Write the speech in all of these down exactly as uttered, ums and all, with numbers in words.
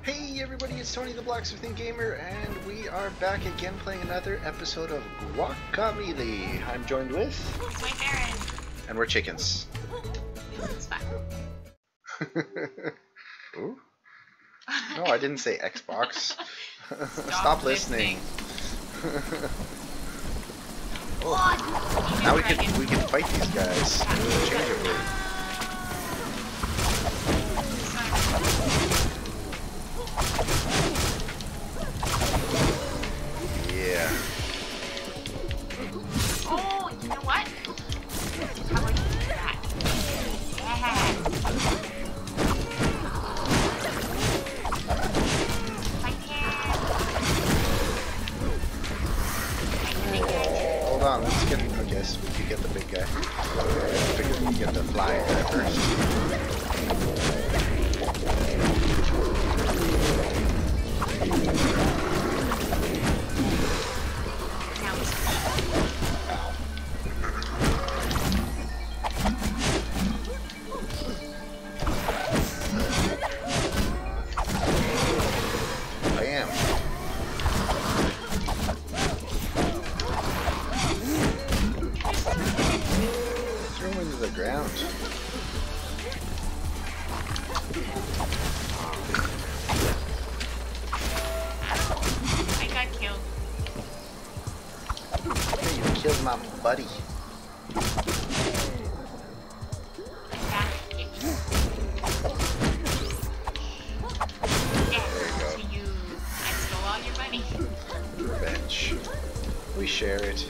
Hey everybody, it's Tony the Blacksmithing Gamer, and we are back again playing another episode of Guacamelee. I'm joined with... It's my Baron. And we're chickens. It's fine. Ooh? No, I didn't say Xbox. Stop, Stop listening. listening. Oh. Now we can we can fight these guys. Interchangeably. Yeah. Oh, you know what? How would you do that? Yeah. Hold on, let's get. I guess we could get the big guy. I figured we could get the flying guy first. Killed my buddy. Yeah, so you, I stole all your money. Revenge. We share it.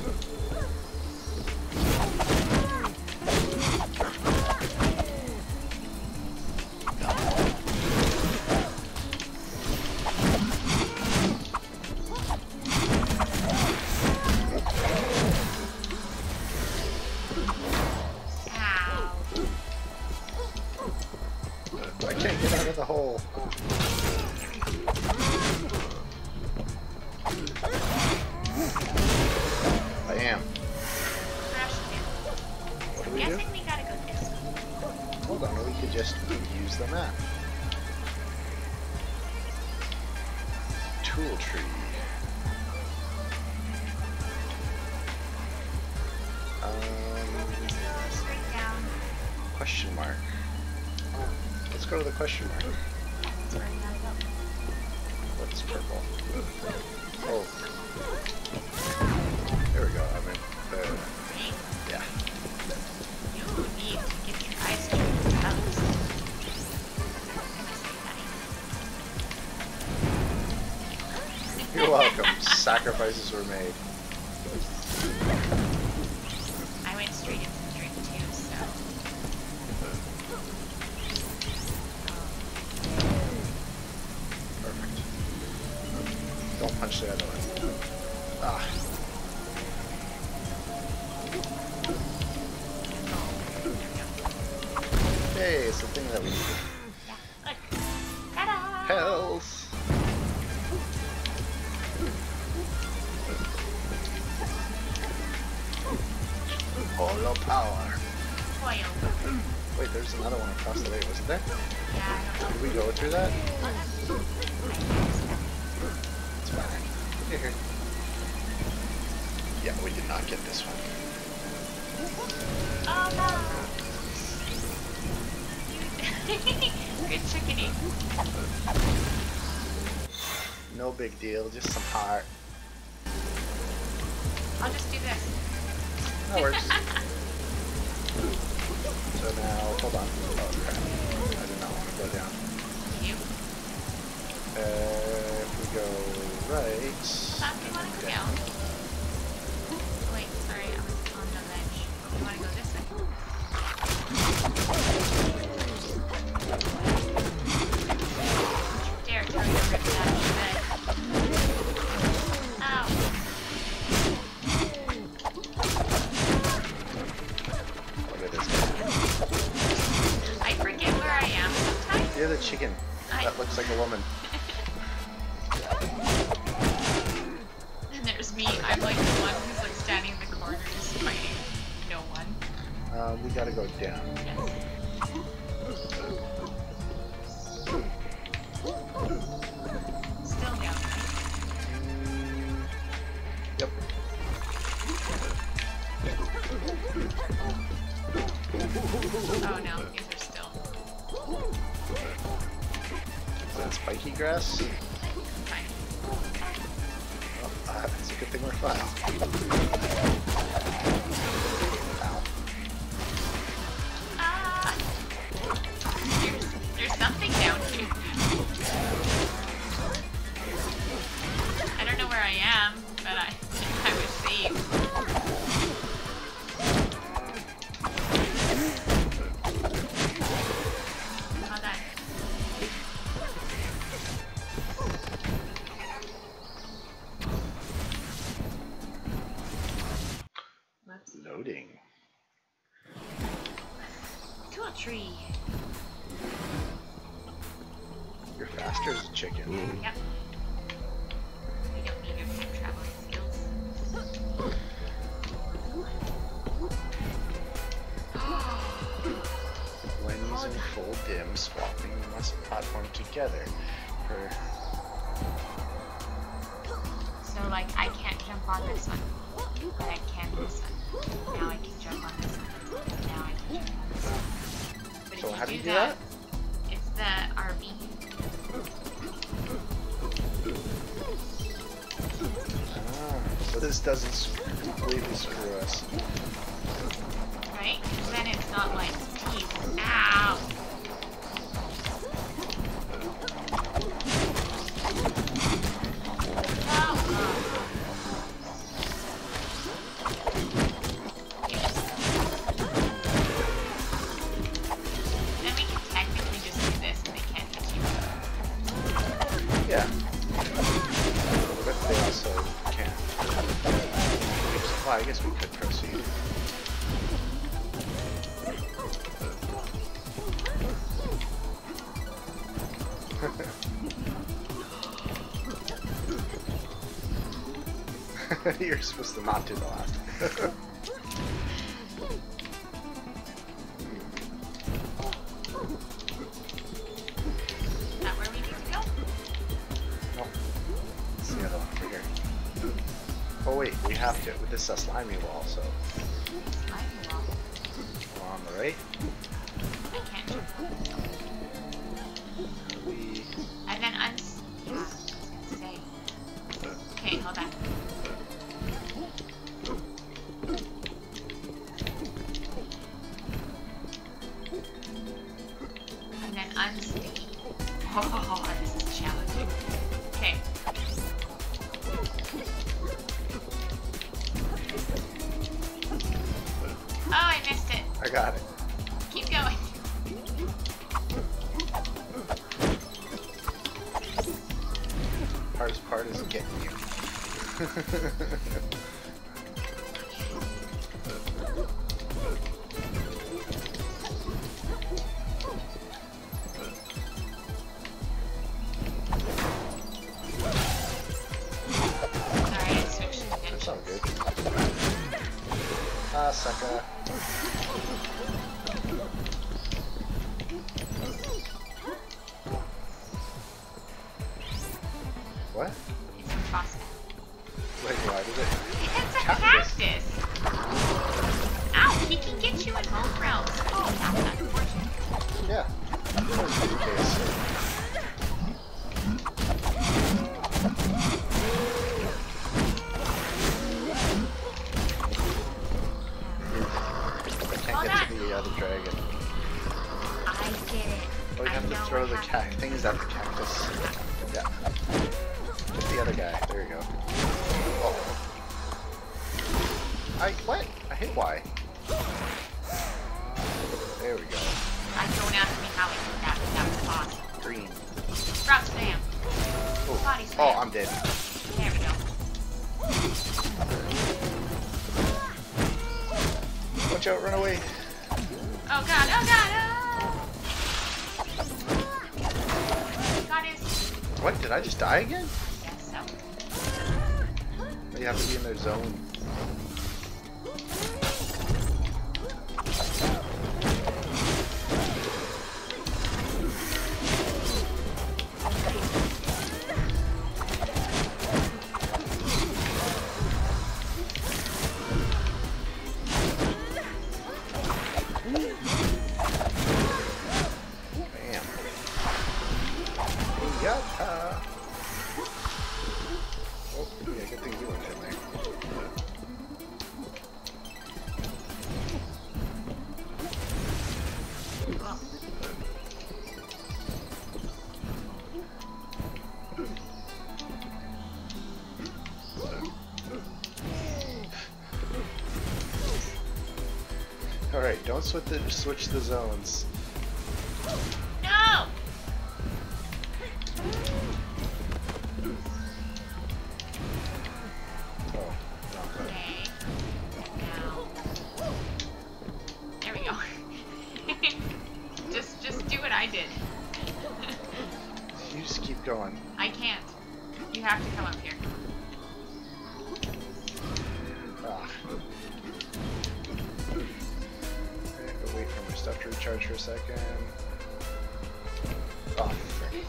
I can't get out of the hole. I am. What do we do? We gotta go this way. Hold on, we could just use the map. Tool tree. Um, Straight down. question mark. Let's go to the question mark. That's where we gotta go. What's purple? Oh. There we go. I mean, uh, yeah. You need to get your eyes checked out. You're welcome. Sacrifices were made. I went straight into the drink too, so. Perfect. Don't punch the other one. Ah. Hey, it's the thing that we needed. Yeah, look. Ta-da! Health! Holo power. Foil. Wait, there's another one across the way, wasn't there? Yeah, I don't know. Did we go through that? Well, that's cool. It's fine. Here. Yeah, we did not get this one. Oh no! Good chickadee. No big deal, just some heart. I'll just do this. That works. So now, hold on. Oh crap. I did not want to go down. You? Uh, if we go right... Stop, you want to go down? Wait, sorry, I was on the ledge. You want to go this way? Dare tell you to rip it out of your bed. Ow. Look at this guy. I forget where I am sometimes. You're the chicken. I... That looks like a woman. And there's me. I'm like the one who's like standing in the corner just fighting no one. Uh, we gotta go down. Yes. that spiky grass? Fine. Oh, uh, that's a good thing we're fine. Ow. Ah! There's, there's something down here. I don't know where I am, but I think I was saved. Loading. To a tree. You're faster as a chicken. Yep. We don't need your time traveling skills. When using full dim, swapping must platform together. For So like I can't jump on this one, but I can this one. Now I can jump on this one. Now I can jump on this one. But So if how you do you do do that, that? it's the R B. Ah, so this doesn't completely screw us. Right? Because then it's not like teeth. Ow! Then we can technically just do this and they can't hit you. Yeah. But they also can't. Well, I guess we could proceed. You're supposed to not do the last. Is that where we need to go? No. It's the other one over here. Oh wait, we have to. This is a slimy wall, so. Slimy wall. Well, on the right. I can't jump on this one. We. And then uns... Yeah, I was gonna say. Okay, hold on. And then unsticky. Oh, this is challenging. Okay. Oh, I missed it. I got it. Keep going. Hardest part is getting you. Sorry, I switched That's dimensions. all good. Ah, sucker. What? It's a prospect. Wait, why did it? It's a Cactus. cactus! Ow, he can get you in both realms. Oh, that's unfortunate. Yeah. That was the case. I can't Hold get on. to the other dragon. I get it. Oh, you I have to know throw what the cat happened. things at the cactus. Yeah. Get the other guy. There you go. Oh. I what? I hit Y. There we go. I don't ask me how I did that, but that was awesome. Green. Drop spam. Oh, Body spam. oh I'm dead. There we go. Watch out, run away. Oh god, oh god, oh! God is... What? Did I just die again? Yes, so. You have to be in their zone. Bam. Yatta! Oh, yeah, good thing you went in there. Alright, don't switch the, switch the zones. No! Oh, not good. Okay. Now. There we go. just, just do what I did. You just keep going. I can't. You have to come up here. Ah. Okay, go wait for my stuff to recharge for a second. Oh, frick.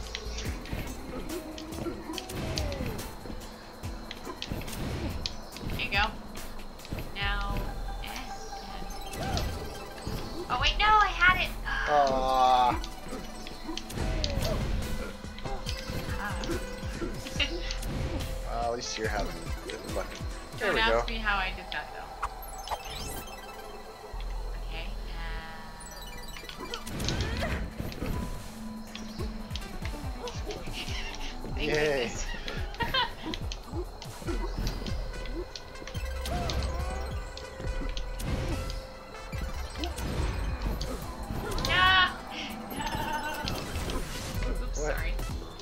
There you go. Now. Eh, eh. Oh wait, no, I had it. Ah. Well, at least you're having good luck. There Don't we go. ask me how I did that though. Okay. Uh... Thank Yay. goodness. No! No! Oops, What? sorry.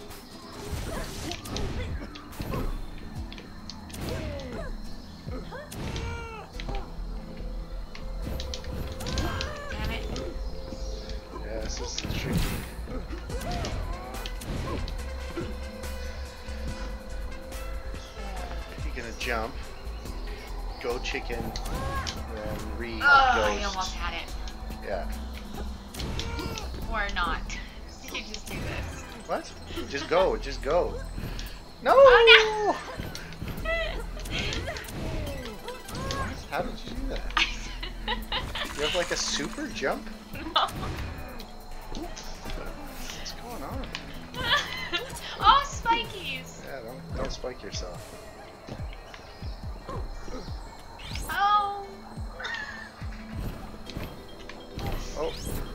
Damn it. Yeah, this is tricky. You're gonna jump, go chicken, then re Oh, I ghost. almost had it. Yeah. Or not. You just do this. What? Just go, just go. No! Oh no! What? How did you do that? You have like a super jump? No. What's going on? Oh, spikies! Yeah, don't, don't spike yourself. Oh! Oh.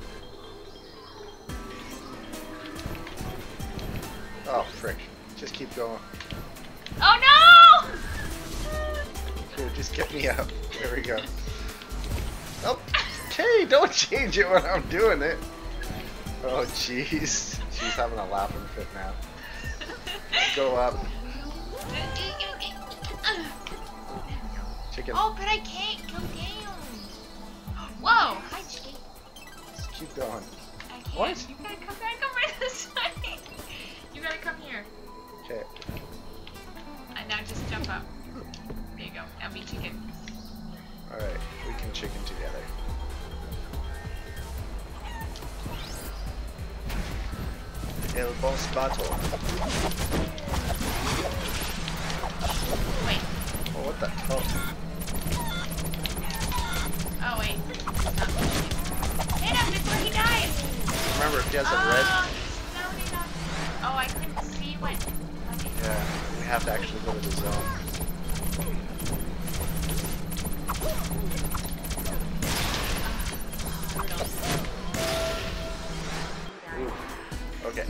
Oh, frick. Just keep going. Oh no! Here, just get me up. There we go. Oh, okay, don't change it when I'm doing it. Oh, jeez. She's having a laughing fit now. Go up. Chicken. Oh, but I can't go down. Whoa! Hi, chicken. Just keep going. I can't. What? You gotta come back over this way. You gotta come here. Okay. And now just jump up. There you go. Now be chicken. Alright, we can chicken together. El boss battle. Wait. Oh, what the? Oh. Oh, wait. Oh. Hit him before he dies! Remember, if he has a Oh, red... he's loaded up. Oh, I couldn't see what... Okay. Yeah, we have to actually go to the zone. Ooh. Okay.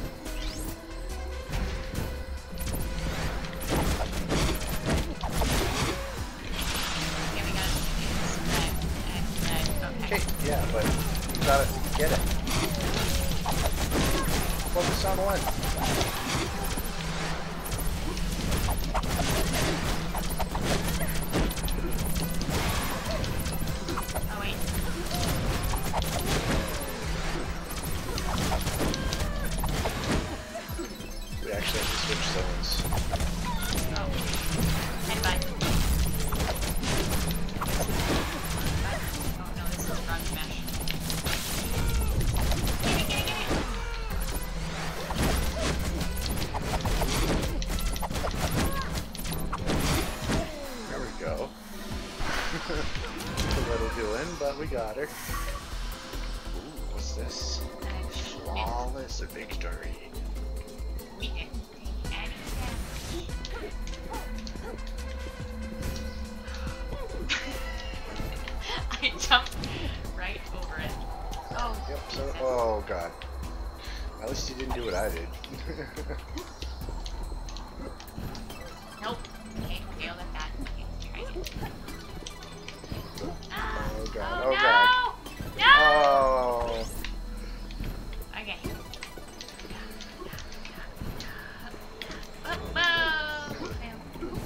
Okay, we gotta use red and red. Okay. Okay, yeah, but you gotta get it. Focus on one. Oh, wait. We actually have to switch zones. Oh. Headbutt. Oh no, this is rug mesh. Get it, get it, get it! There we go. A little doing, but we got her. Ooh, what's this? Flawless victory. Yeah. god. At least you didn't do what I did. Nope. Okay, failed at that. Okay, try again. Oh god, Oh, oh no! god. No! Oh. Okay. Oh, oh, fail.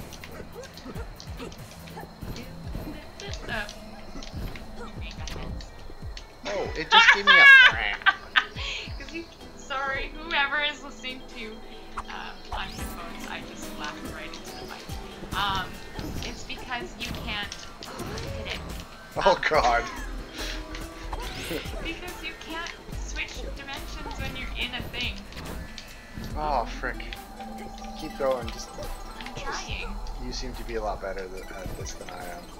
Oh, it just gave me a. Because you, sorry, whoever is listening to um, on headphones, I just laughed right into the mic. Um, it's because you can't. Oh, look at it. Oh god. Because you can't switch dimensions when you're in a thing. Oh frick. Keep going. Just. I'm trying. You seem to be a lot better th at this than I am.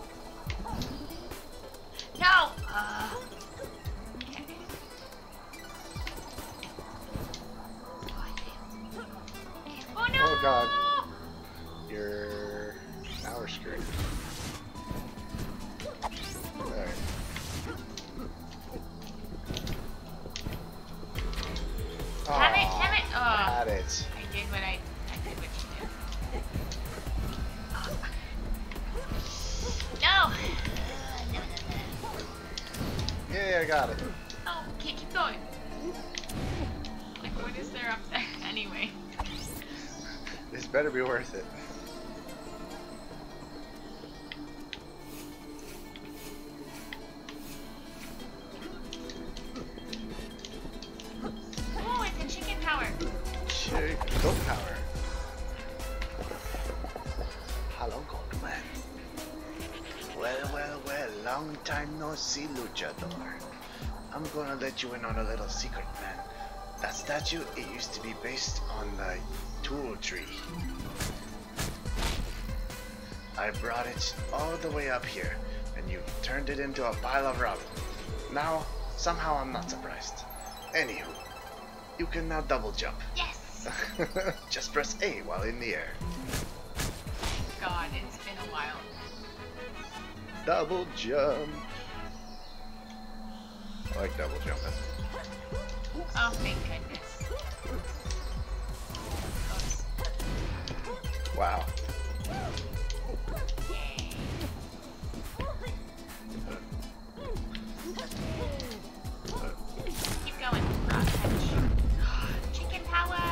No! Uh, okay. Oh no! Oh god. You're. Now we're screwed. Alright. Damn it, damn it! Oh, Had it. I did what I, I did what you did. No! Yeah, I got it. Oh, okay, keep going. Like, what is there up there anyway? This better be worth it. Oh, it's a chicken power. Chick, goat power. Hello, goat man. Well, well, well, long time no see, luchador. I'm gonna let you in on a little secret, man. That statue, it used to be based on the tool tree. I brought it all the way up here, and you turned it into a pile of rubble. Now, somehow I'm not surprised. Anywho, you can now double jump. Yes! Just press A while in the air. God, it's been a while. Double jump. I like double jumping. Oh, thank goodness. Oops. Wow. Yay. Keep going. Rock touch. Chicken power!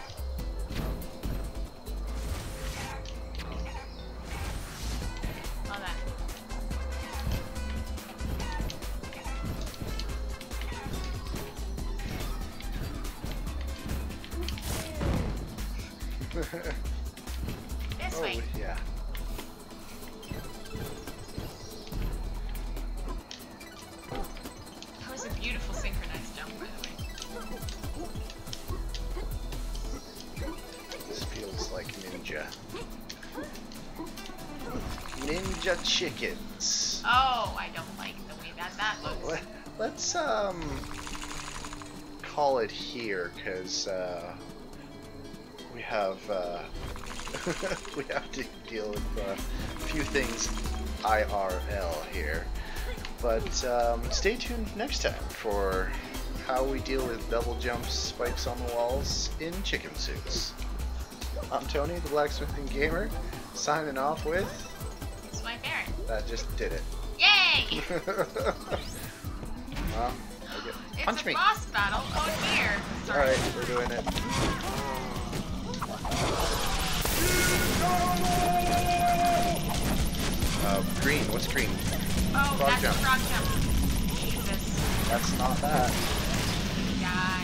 All that. This Oh, way. yeah. That was a beautiful synchronized jump, by the way. This feels like ninja. Ninja chickens. Oh, I don't like the way that that looks. Let, let's um call it here, cause uh, we have uh, we have to deal with uh, a few things I R L here. But um, stay tuned next time for how we deal with double jumps, spikes on the walls in chicken suits. I'm Tony, the Blacksmithing Gamer, signing off with. It's my parent. That just did it. Yay! Well, okay. It's Punch a me. boss battle. Oh dear. Sorry. Alright, we're doing it. Uh, green, what's green? Oh, Frog that's jump. a frog jump. Jesus. That's not that. Die.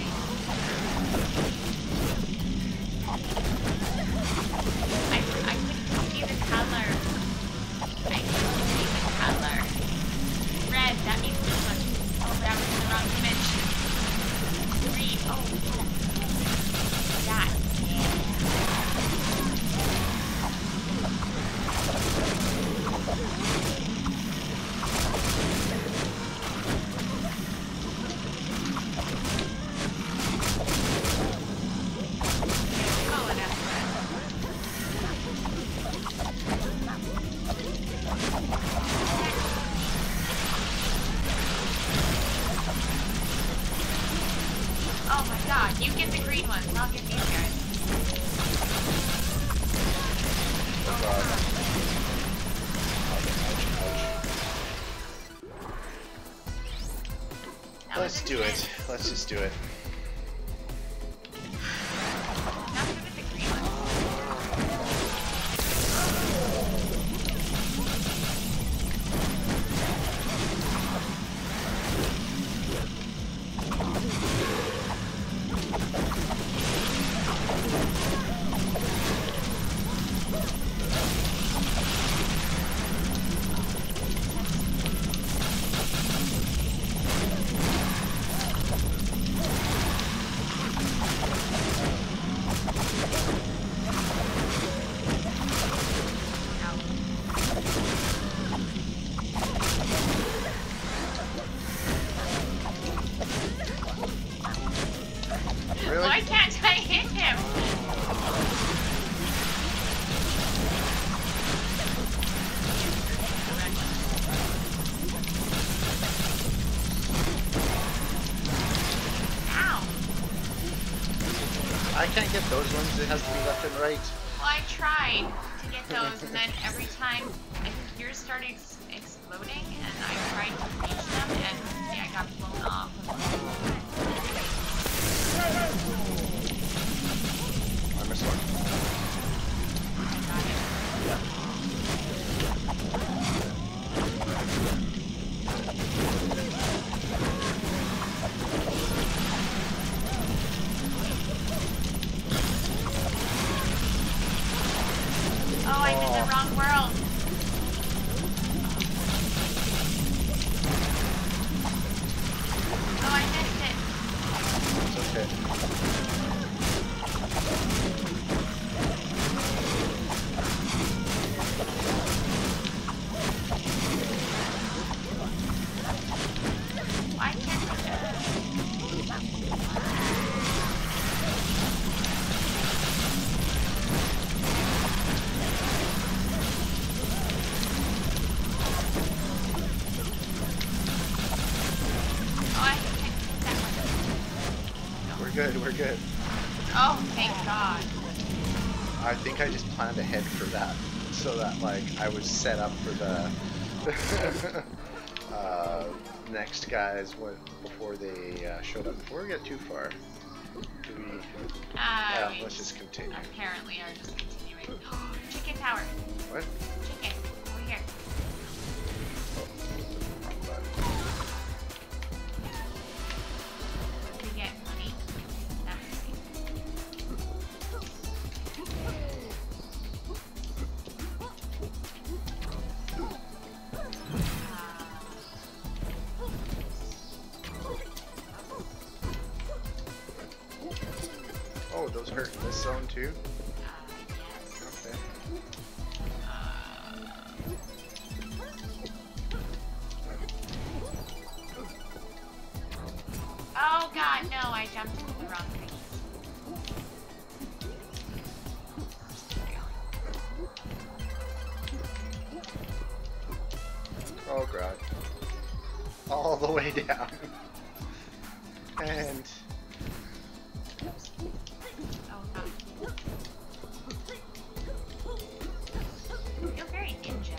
I, I couldn't see the color. I couldn't see the color. Red, that means this one. Oh, that was in the wrong dimension. Green, oh. That, yeah. Oh god. That Let's was do intense. it. Let's just do it. Not good with the green one. Really? Why can't I hit him? Ow. I can't get those ones. It has to be left and right. Well, I tried to get those, and then every time I think yours started ex exploding, and I tried to reach them, and yeah, I got blown off. I missed one. Got it. Oh, I'm in the wrong world. Oh, I missed it. It's okay. Why can't I? Oh, I can't hit that one. We're good, we're good. Oh, thank God. I think I just planned ahead for that. So that, like, I was set up for the uh, next guys when, before they uh, showed up. Before we get too far, do we... Uh, yeah, we let's just continue. apparently are just continuing. Chicken tower. What? Chicken. Over here. Oh, wrong button. We get money. That's right. Oh, those hurt in this zone too? Uh, yes. Okay. Oh God, no! I jumped into the wrong thing. Oh god. All the way down. And... Oh God. You're very ninja.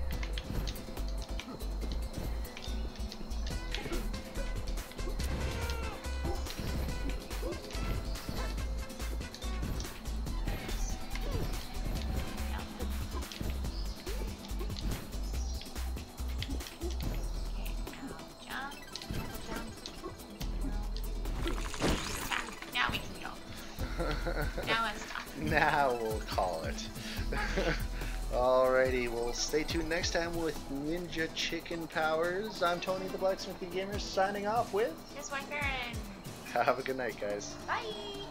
Now let's stop. Now we'll call it. Alrighty, well stay tuned next time with Ninja Chicken Powers. I'm Tony the Blacksmithing Gamer signing off with... This one, Baron. Have a good night, guys. Bye.